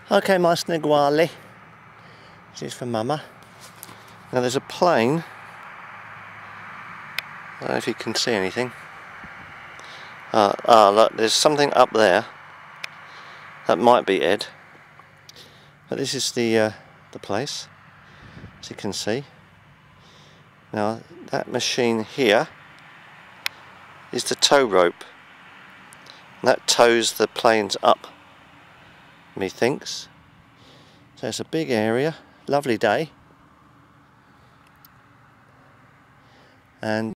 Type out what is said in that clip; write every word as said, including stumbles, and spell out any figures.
Okay, my snigwali. This is for Mama. Now there's a plane. I don't know if you can see anything. Ah, ah, look, there's something up there. That might be Ed. But this is the uh, the place, as you can see. Now that machine here is the tow rope. And that tows the planes up, methinks. So it's a big area, lovely day. And